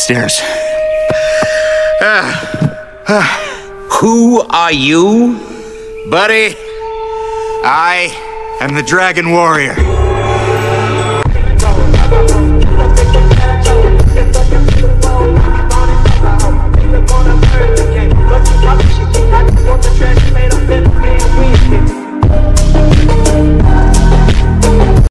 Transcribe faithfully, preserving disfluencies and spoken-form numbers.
upstairs. Who are you? Buddy, I am the Dragon Warrior.